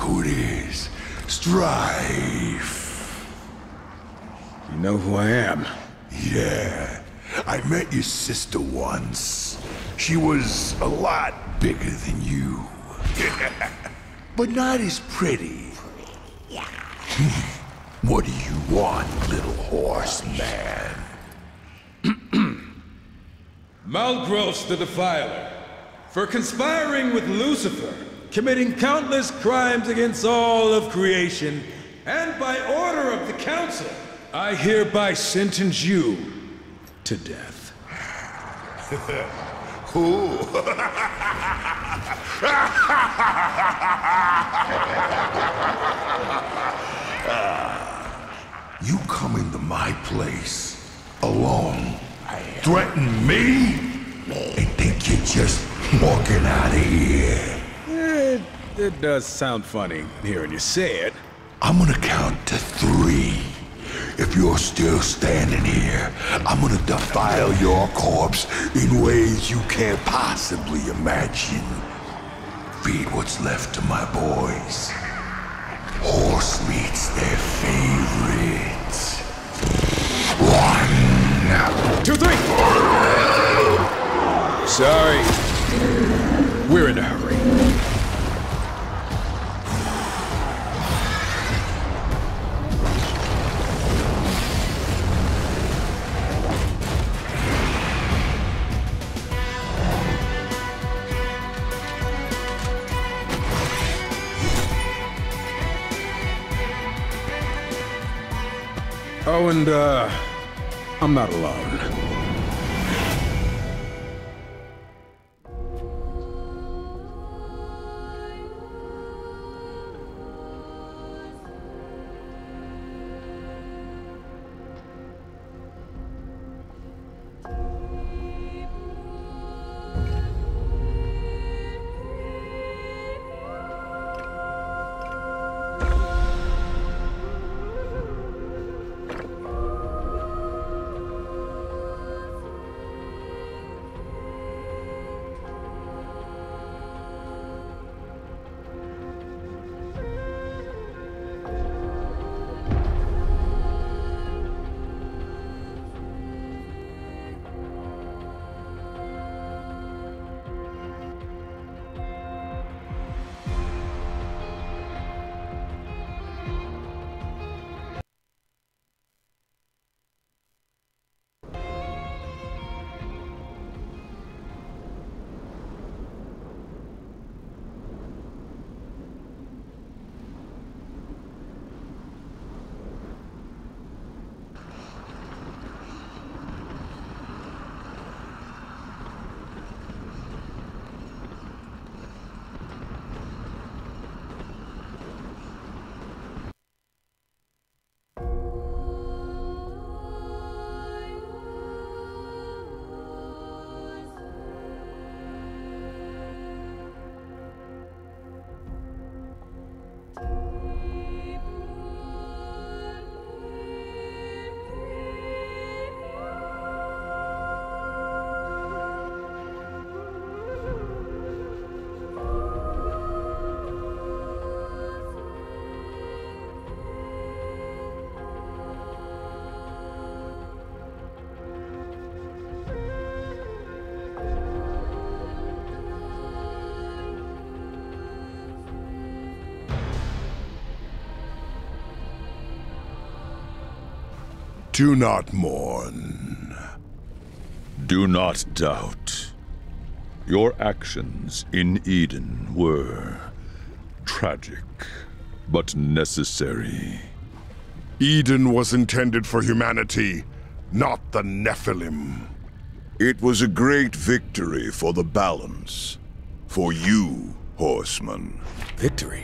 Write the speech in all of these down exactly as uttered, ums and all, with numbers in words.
who it is. Strife. You know who I am? Yeah. I met your sister once. She was a lot bigger than you. But not as pretty. What do you want, little horseman? Malgros the Defiler, for conspiring with Lucifer, committing countless crimes against all of creation, and by order of the Council, I hereby sentence you to death. Who? You come into my place alone, threaten me, and think you're just walking out of here. It, it does sound funny hearing you say it. I'm gonna count to three. If you're still standing here, I'm gonna defile your corpse in ways you can't possibly imagine. Feed what's left to my boys. Horse meat's their favorite. One. Two, three! Sorry. We're in a hurry. Oh, and, uh, I'm not alone. Do not mourn. Do not doubt. Your actions in Eden were tragic, but necessary. Eden was intended for humanity, not the Nephilim. It was a great victory for the balance. For you, horseman. Victory?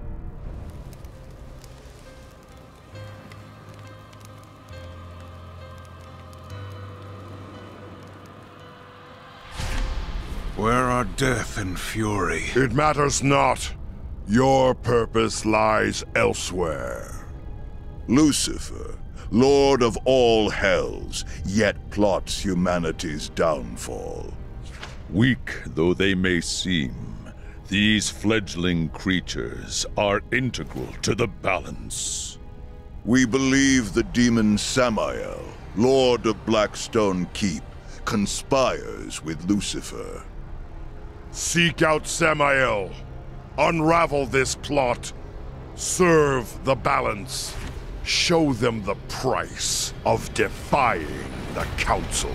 Where are death and fury? It matters not. Your purpose lies elsewhere. Lucifer, lord of all hells, yet plots humanity's downfall. Weak though they may seem, These fledgling creatures are integral to the balance. We believe the demon Samael, Lord of Blackstone Keep, conspires with Lucifer. Seek out Samael. Unravel this plot. Serve the balance. Show them the price of defying the Council.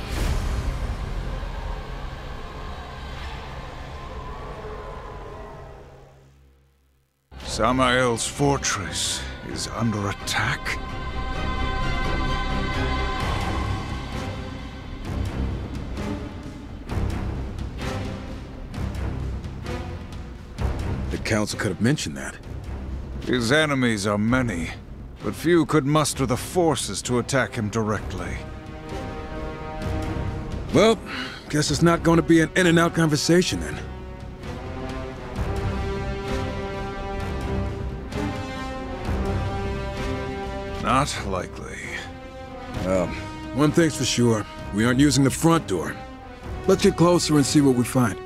Samael's fortress is under attack? The Council could have mentioned that. His enemies are many, but few could muster the forces to attack him directly. Well, guess it's not going to be an in-and-out conversation then. Not likely. Um, one thing's for sure. We aren't using the front door. Let's get closer and see what we find.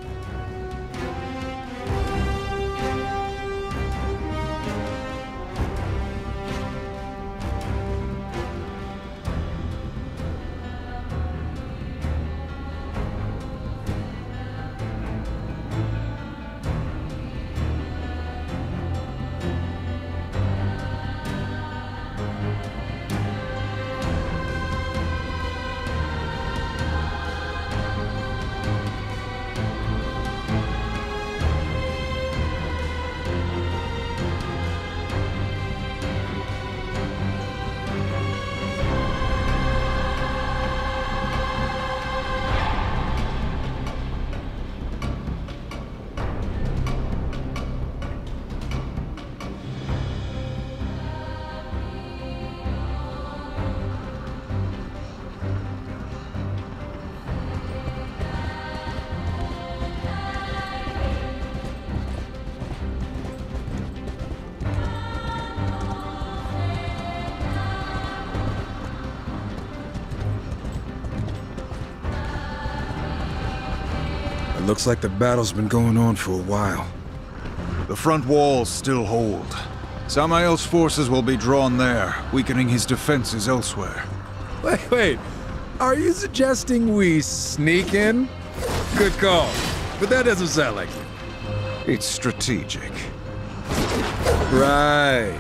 It looks like the battle's been going on for a while. The front walls still hold. Samael's forces will be drawn there, weakening his defenses elsewhere. Wait, wait. Are you suggesting we sneak in? Good call. But that doesn't sound like it. It's strategic. Right.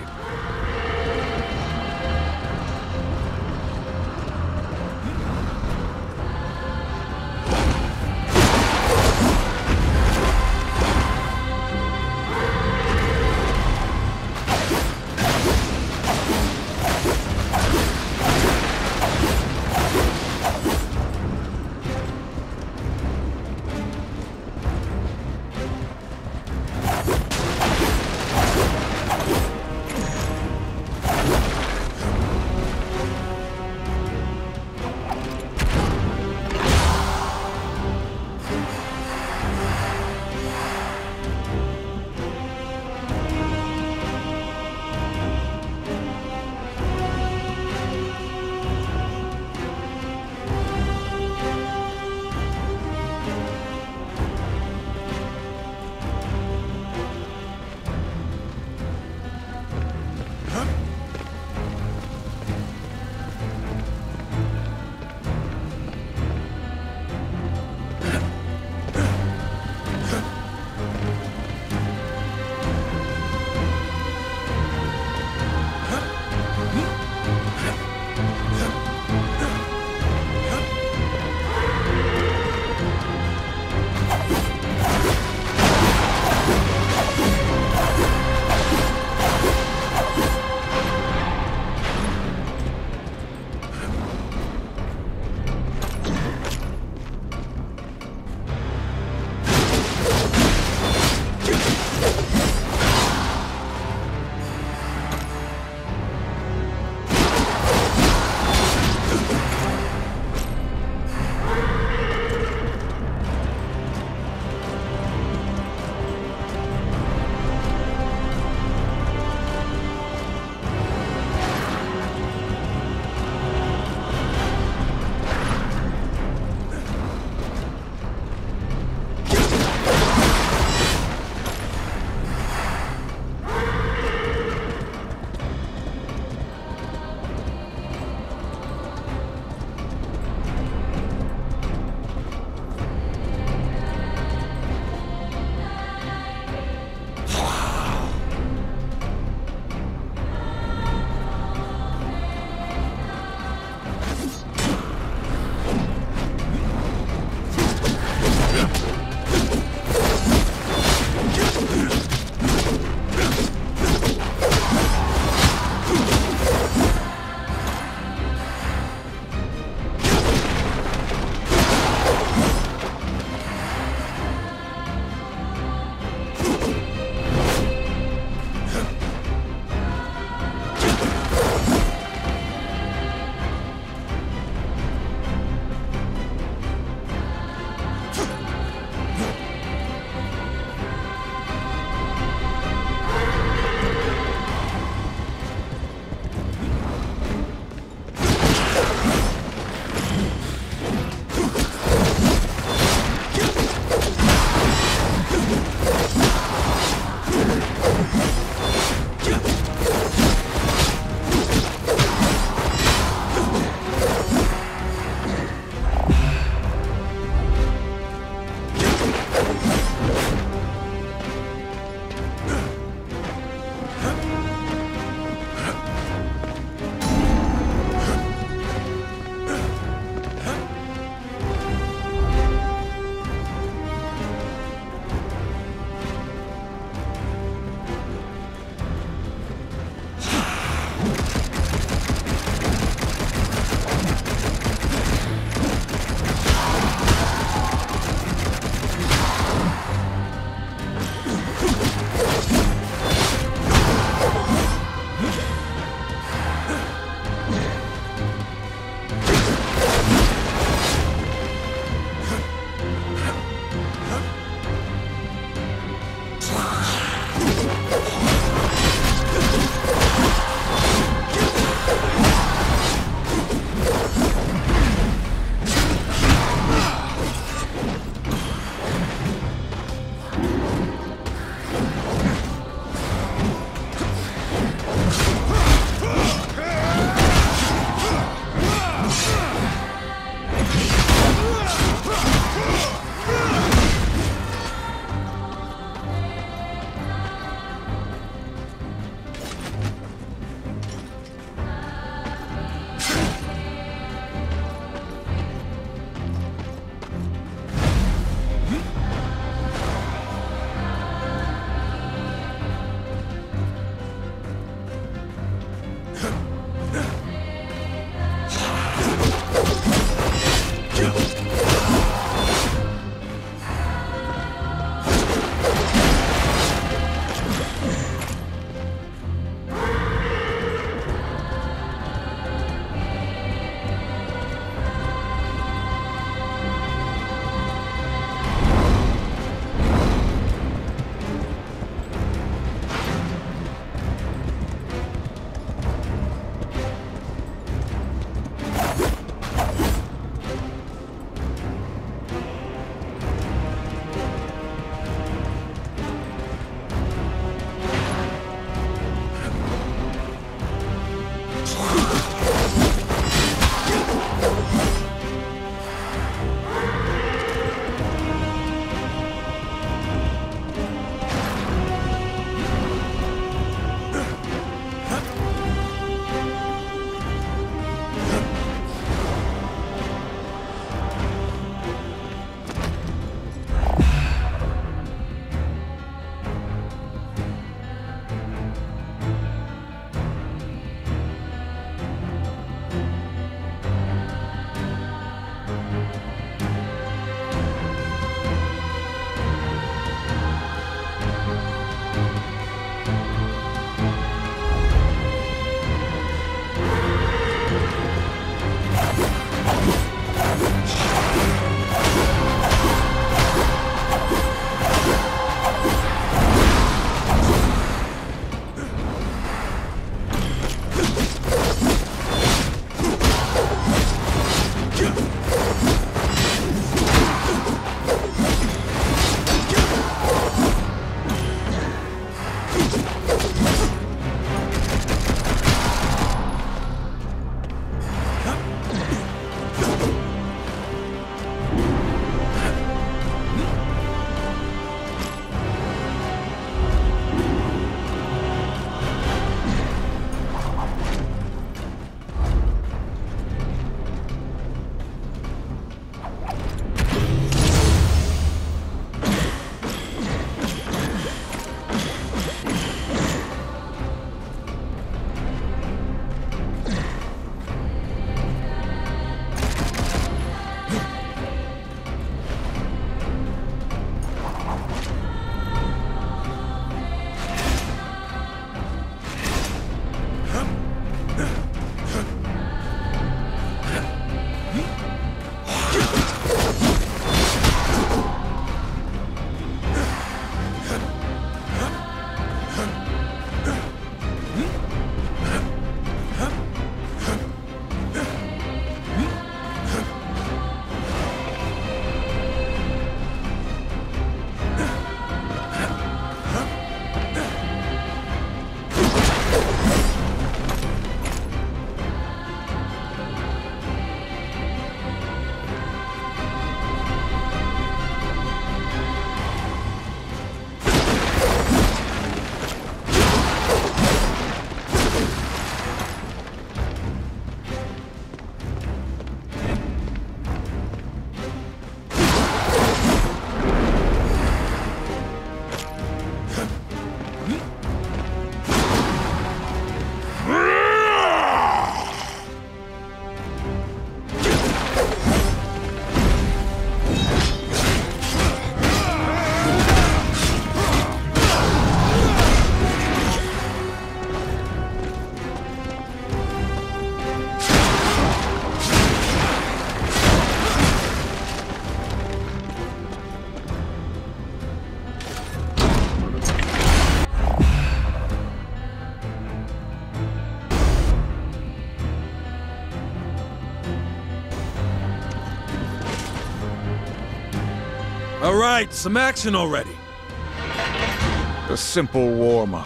right, some action already. A simple warm-up.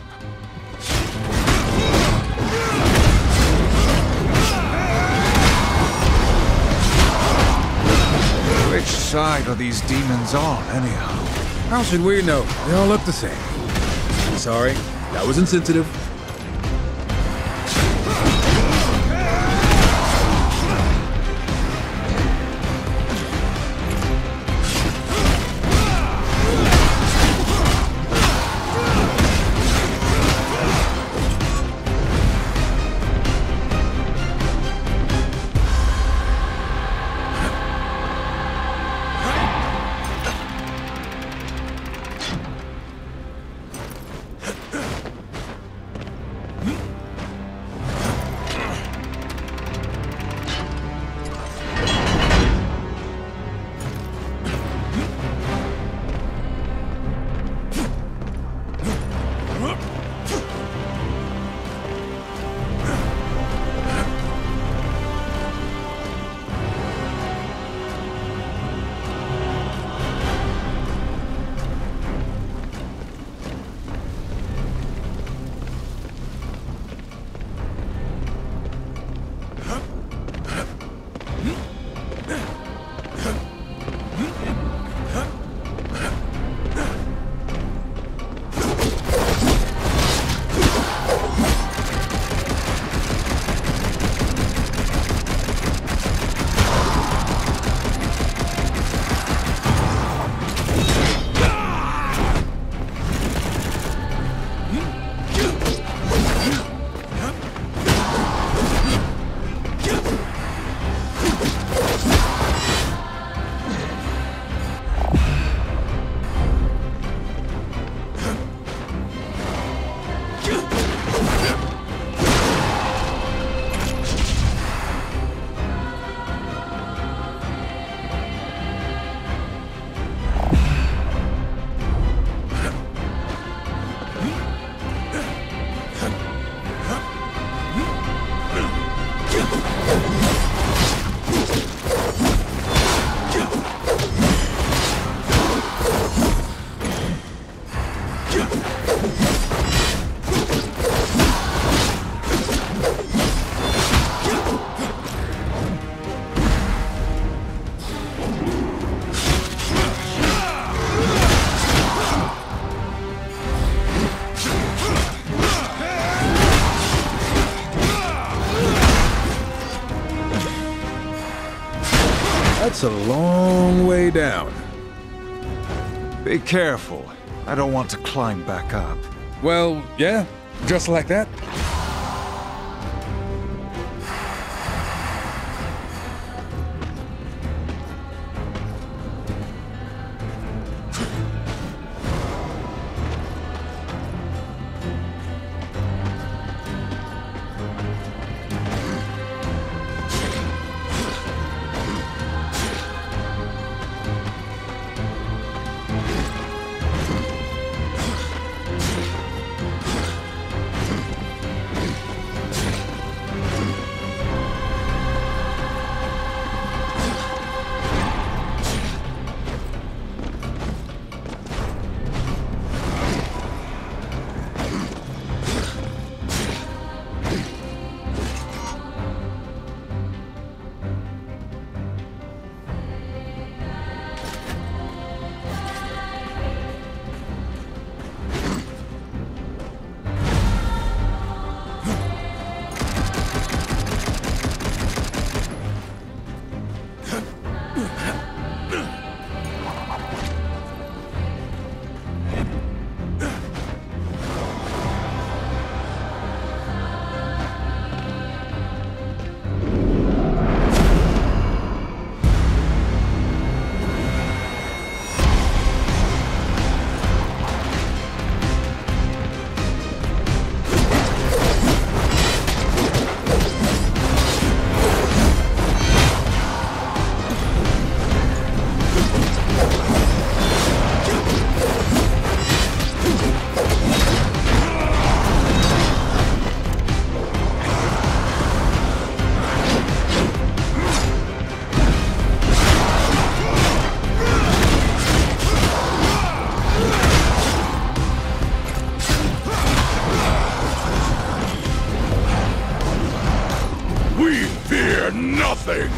Which side are these demons on, anyhow? How should we know? They all look the same. Sorry, that was insensitive. That's a long way down. Be careful. I don't want to climb back up. Well, yeah, just like that. nothing!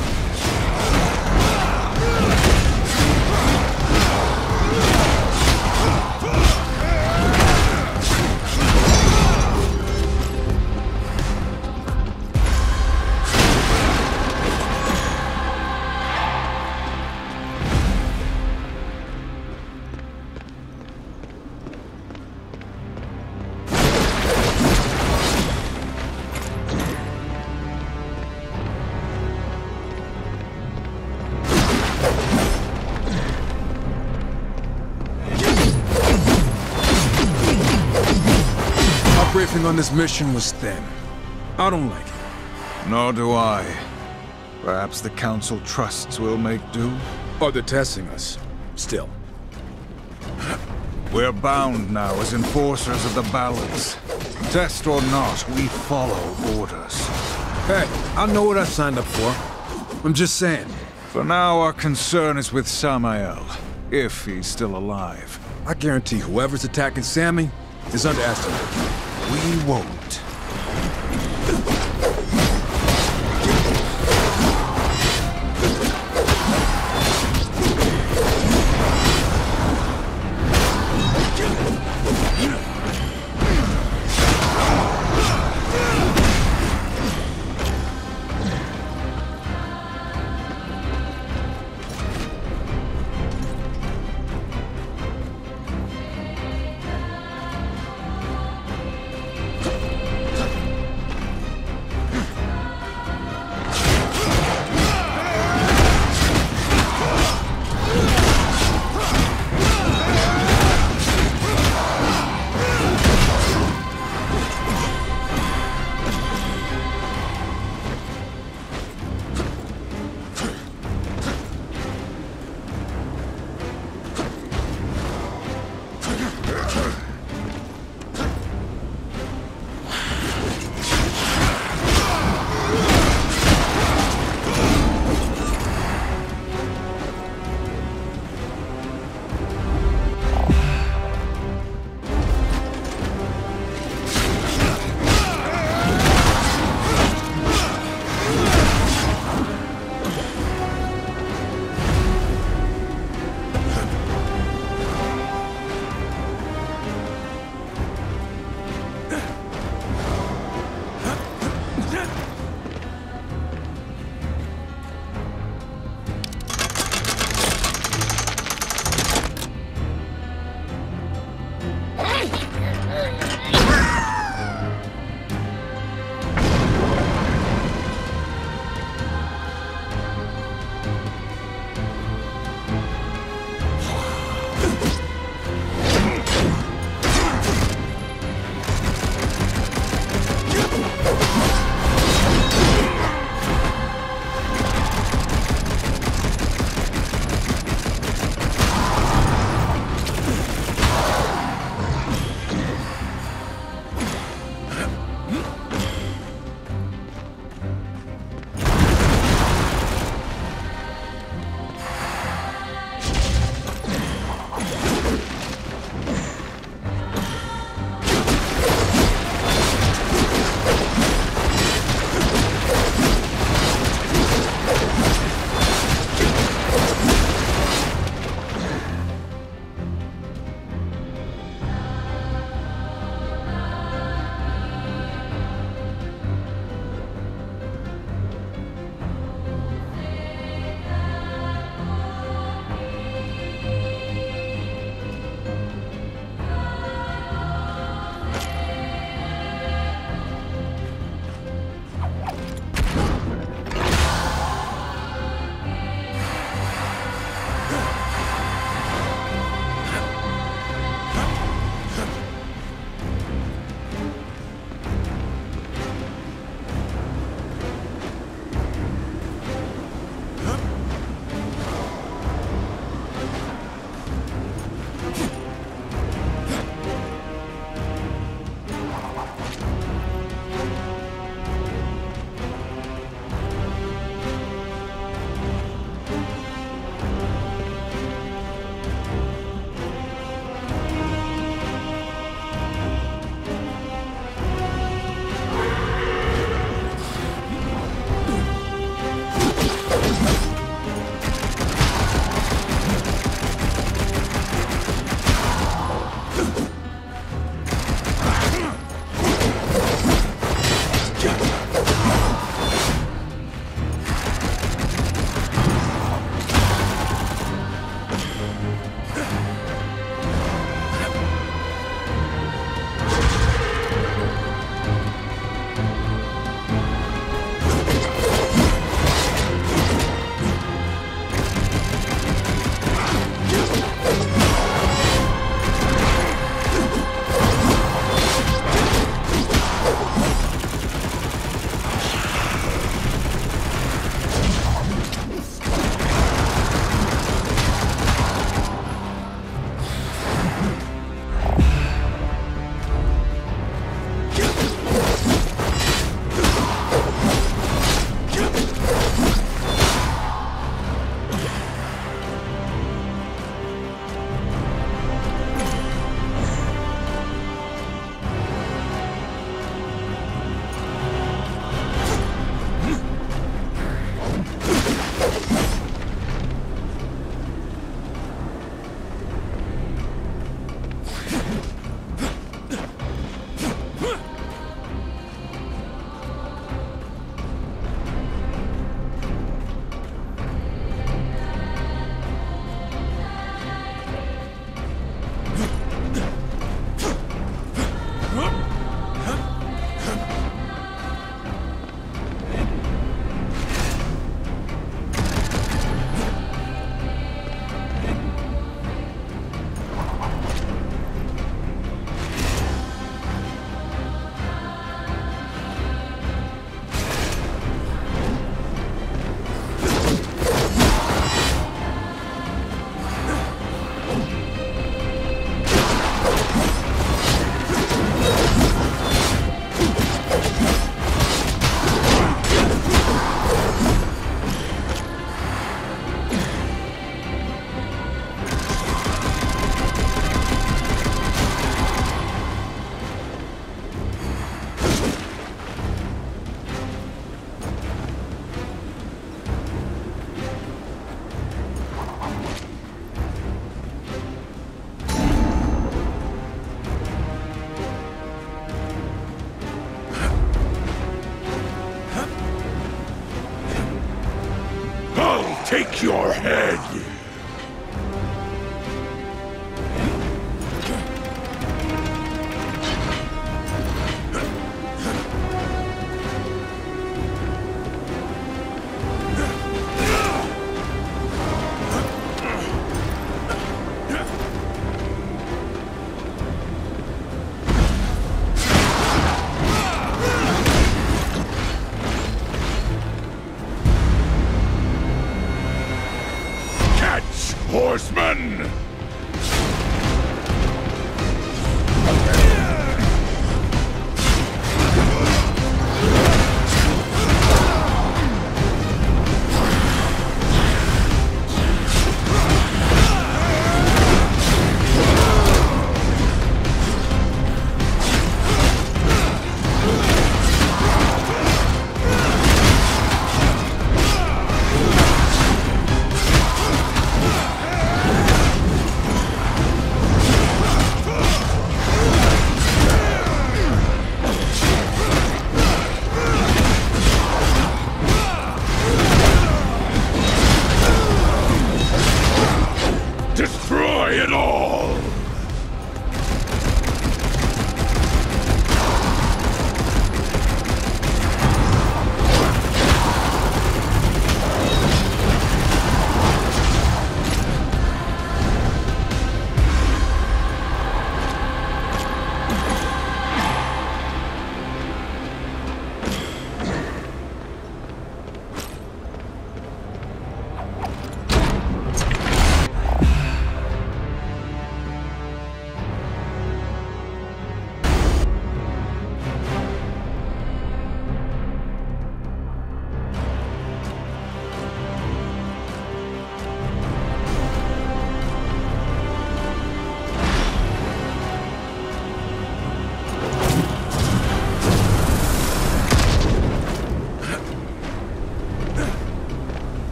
Briefing on this mission was thin. I don't like it. Nor do I. Perhaps the Council trusts will make do? Or they're testing us. Still. We're bound now as enforcers of the balance. Test or not, we follow orders. Hey, I know what I signed up for. I'm just saying. For now, our concern is with Samael, if he's still alive. I guarantee whoever's attacking Sammy is underestimated. We won't. take your head.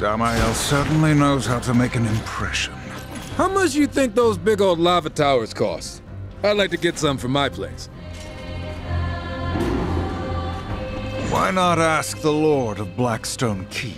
Samael certainly knows how to make an impression. How much you think those big old lava towers cost? I'd like to get some for my place. Why not ask the Lord of Blackstone Keep?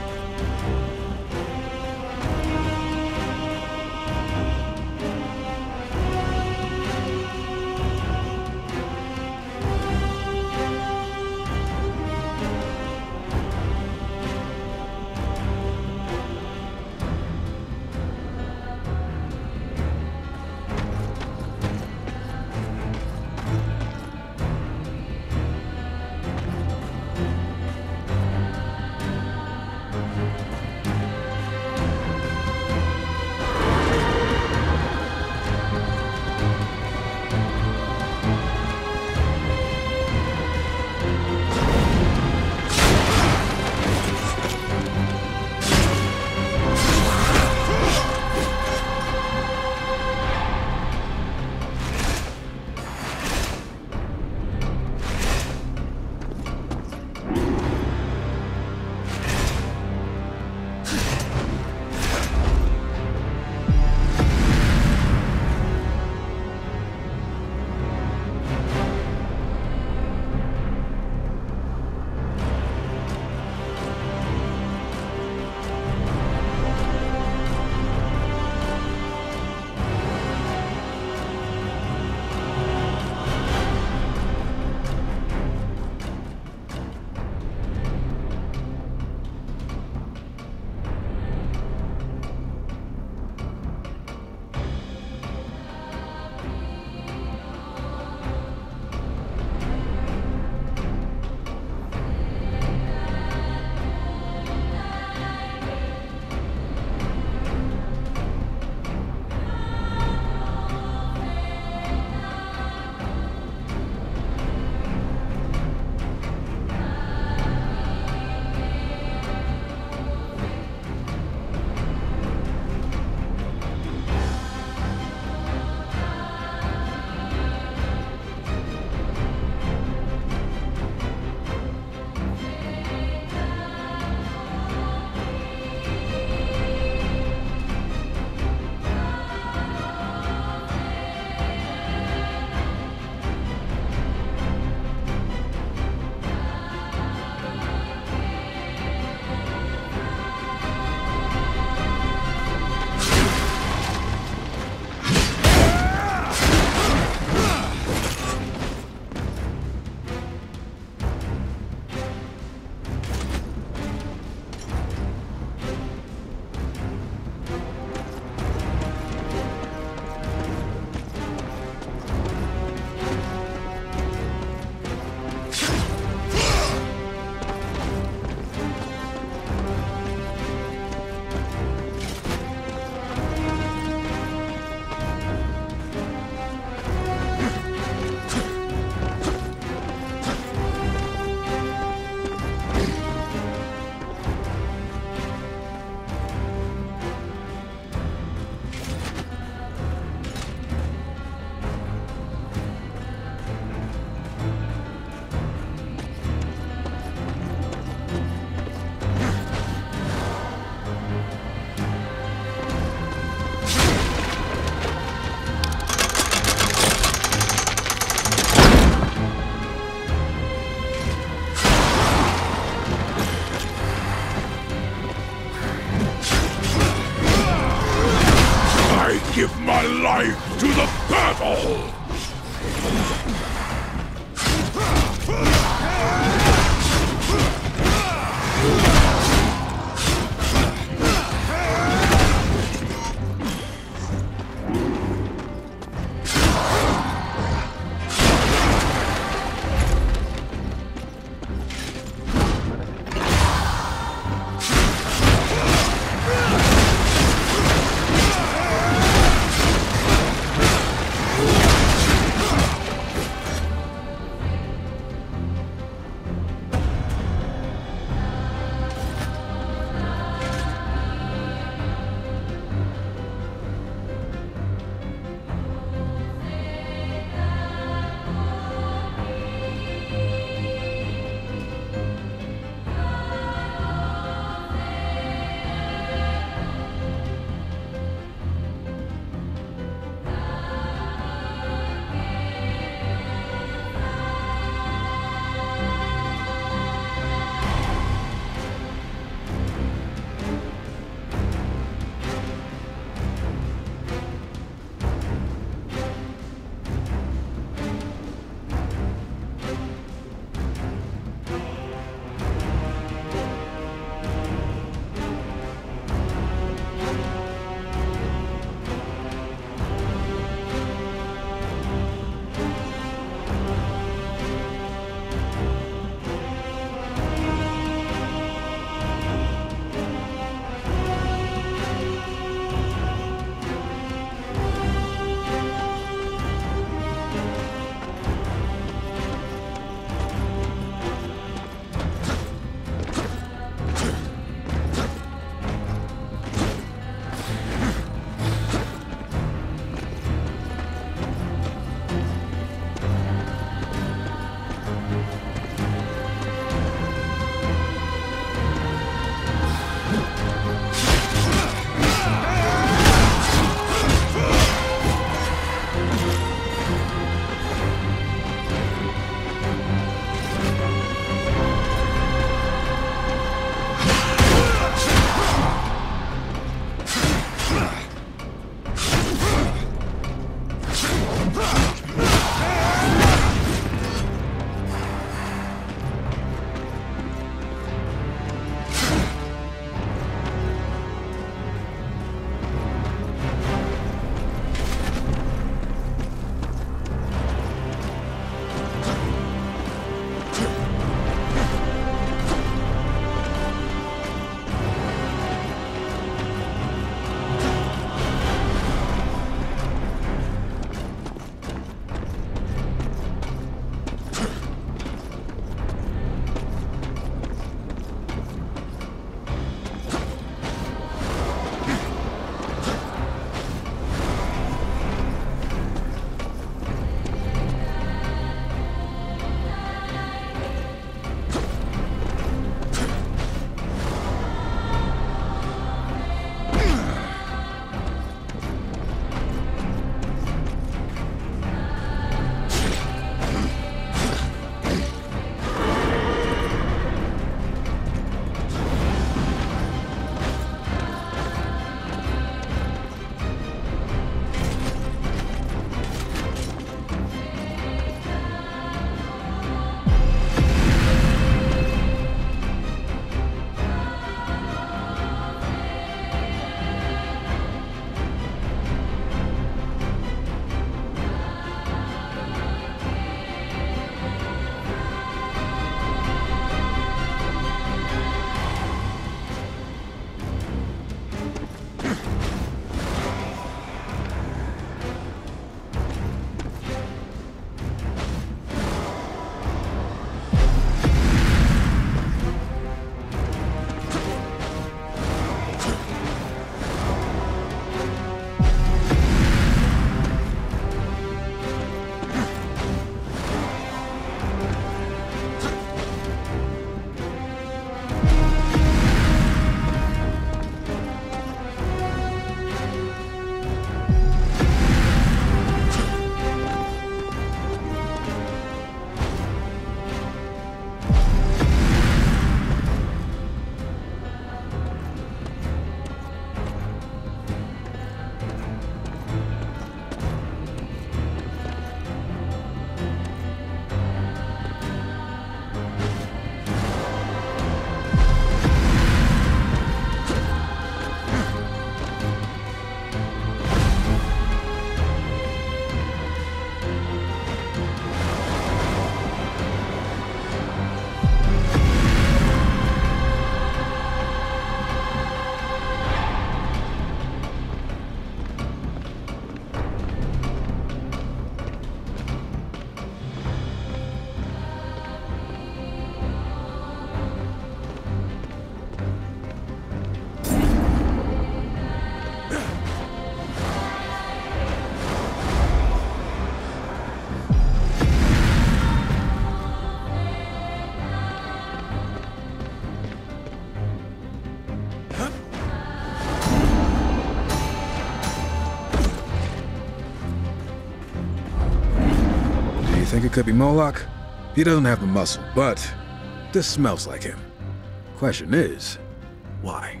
Think it could be Moloch? He doesn't have the muscle, but this smells like him. Question is, why?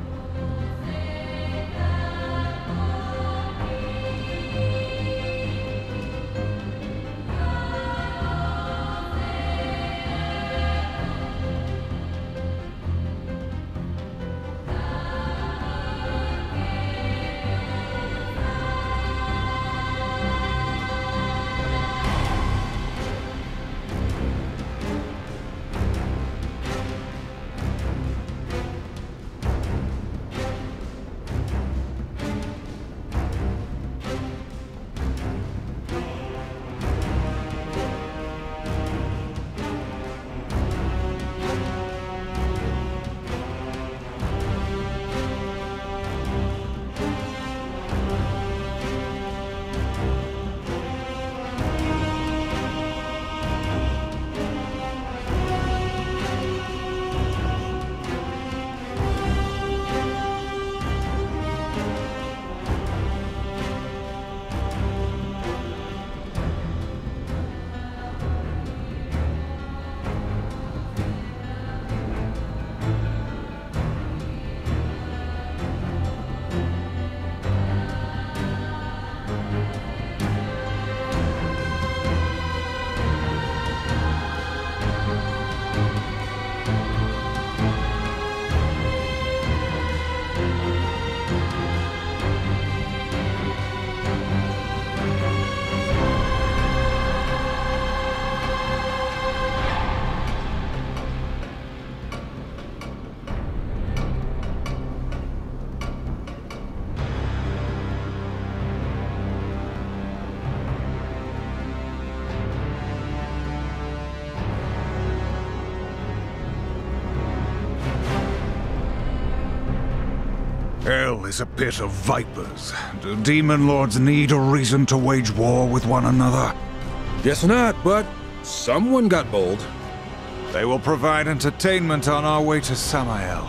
Hell is a pit of vipers. Do demon lords need a reason to wage war with one another? Guess not, but someone got bold. They will provide entertainment on our way to Samael.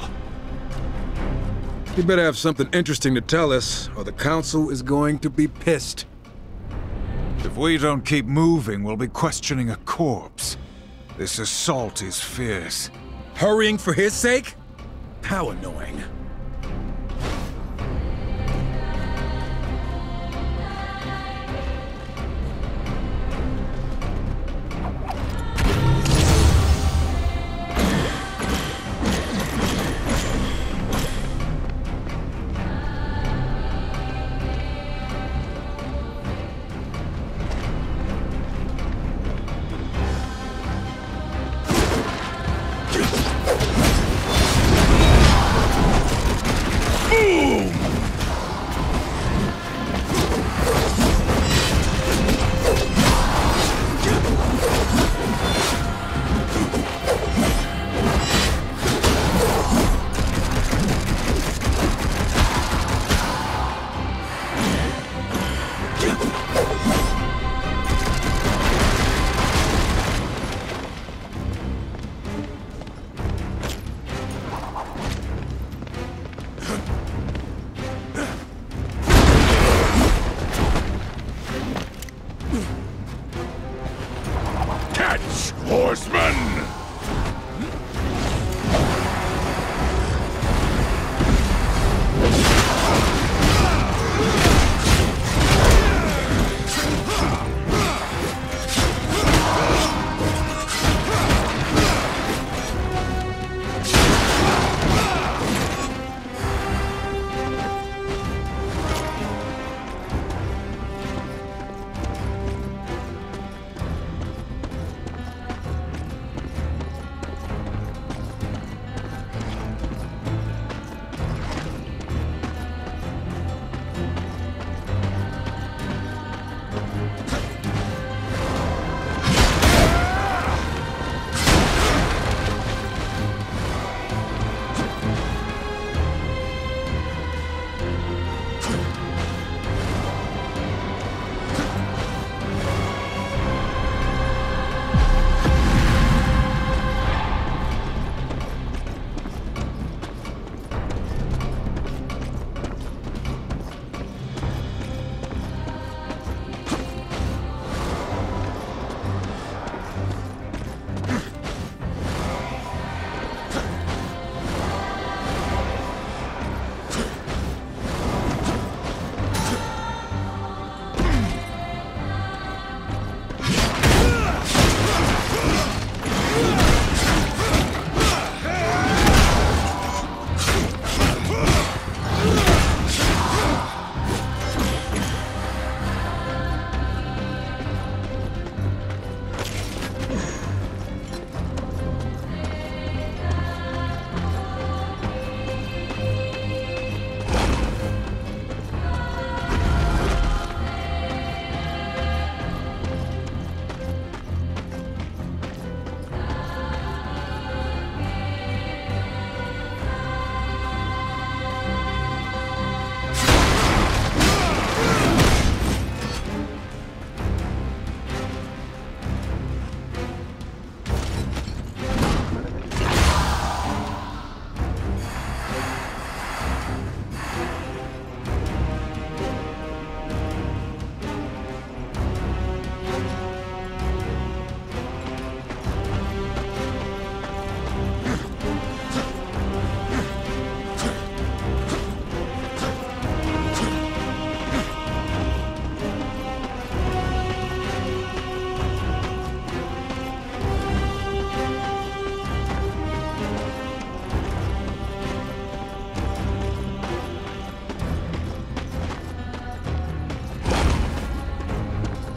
You better have something interesting to tell us, or the Council is going to be pissed. If we don't keep moving, we'll be questioning a corpse. This assault is fierce. Hurrying for his sake? How annoying.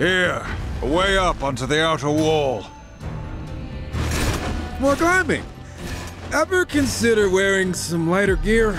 Here, a way up onto the outer wall. More climbing. Ever consider wearing some lighter gear?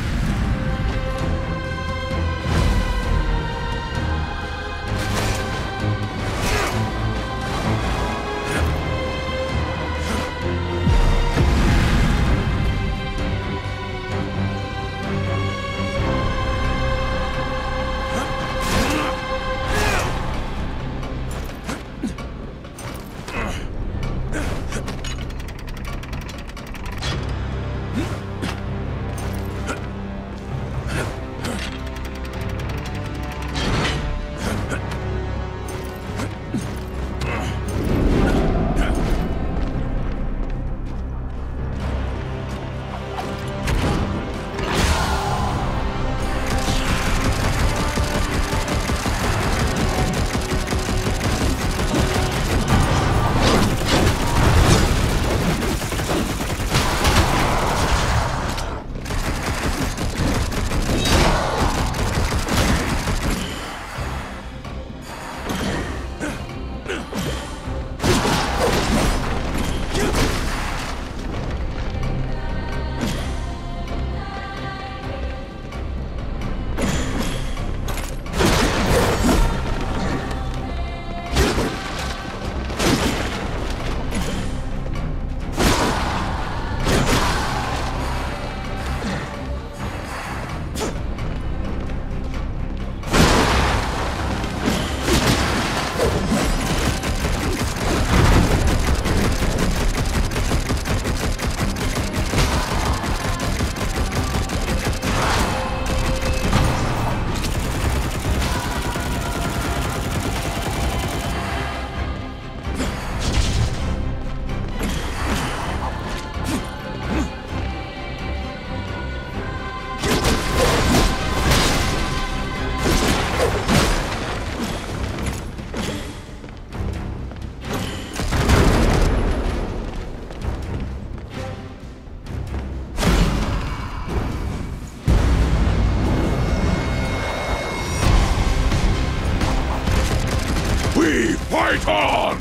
Fight on!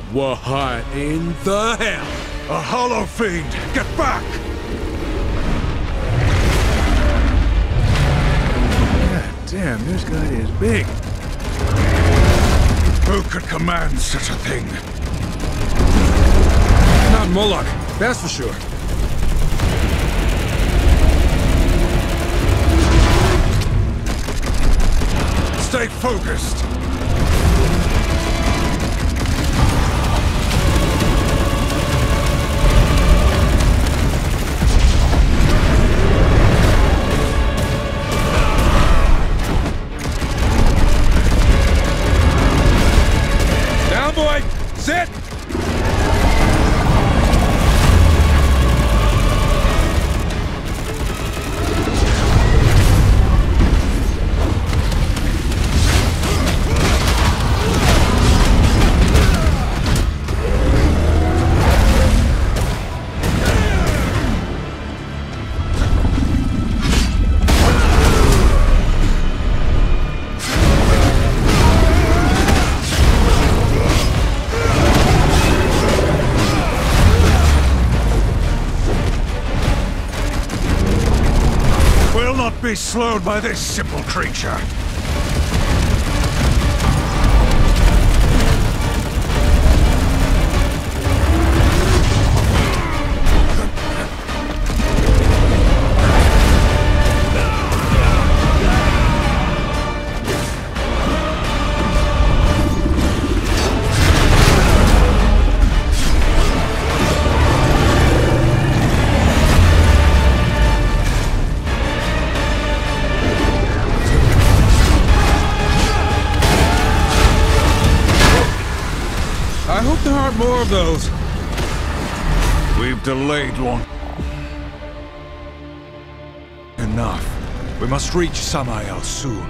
What in the hell? A hollow fiend! Get back! God damn, this guy is big. Who could command such a thing? Not Moloch, that's for sure. Stay focused! Down, boy! Sit! Be slowed by this simple creature. I hope there aren't more of those. We've delayed long enough. We must reach Samael soon.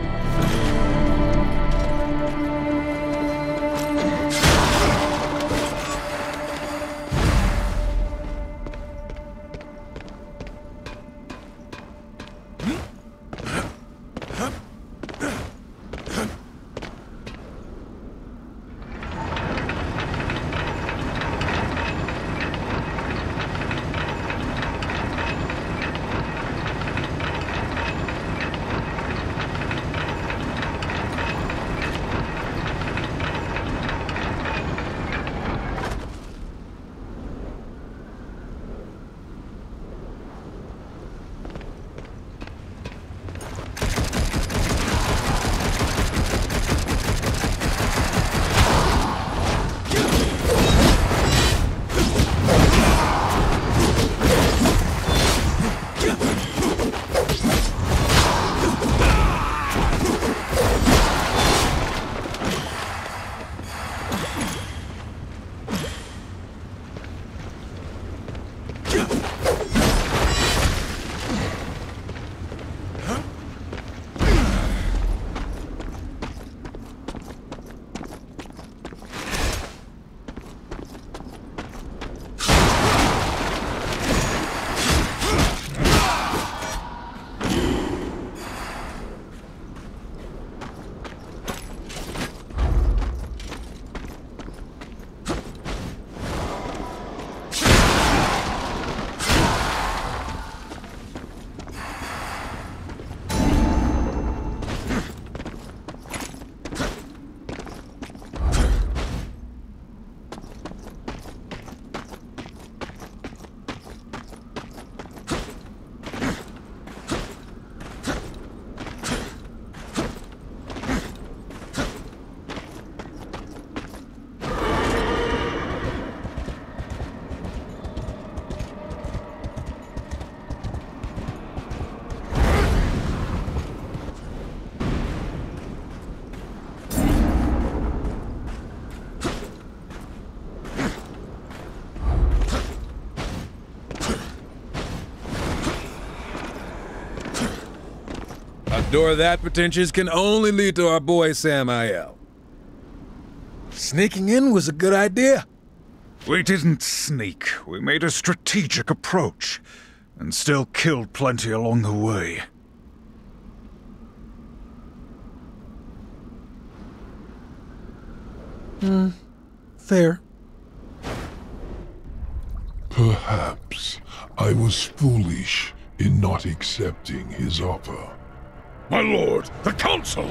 A door that pretentious can only lead to our boy Samael. Sneaking in was a good idea. We didn't sneak. We made a strategic approach, and still killed plenty along the way. Hmm. Fair. Perhaps I was foolish in not accepting his offer. My lord, the council!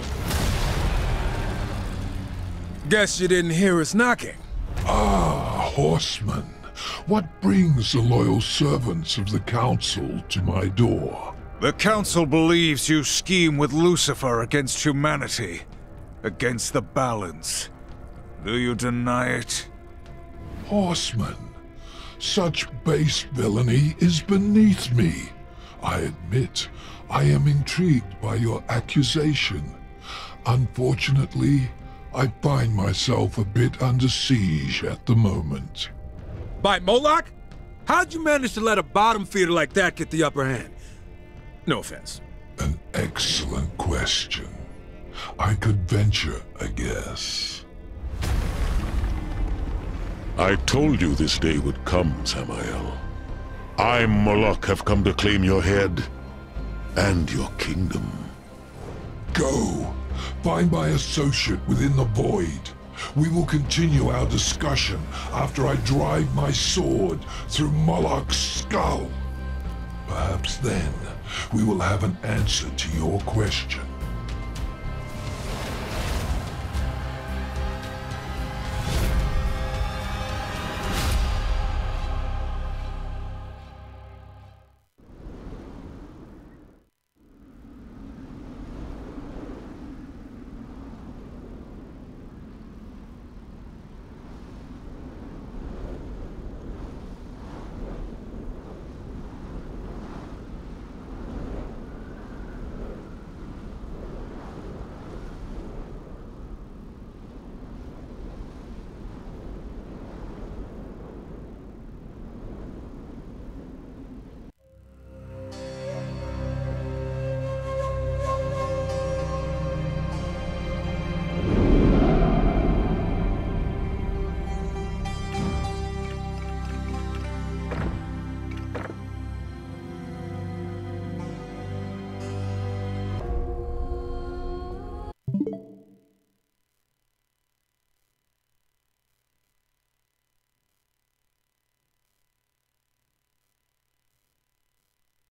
Guess you didn't hear us knocking. Ah, horseman. What brings the loyal servants of the council to my door? The council believes you scheme with Lucifer against humanity, against the balance. Do you deny it? Horseman, such base villainy is beneath me. I admit, I am intrigued by your accusation. Unfortunately, I find myself a bit under siege at the moment. By Moloch? How'd you manage to let a bottom feeder like that get the upper hand? No offense. An excellent question. I could venture a guess. I told you this day would come, Samael. I, Moloch, have come to claim your head and your kingdom. Go. Find my associate within the void. We will continue our discussion after I drive my sword through Moloch's skull. Perhaps then we will have an answer to your question.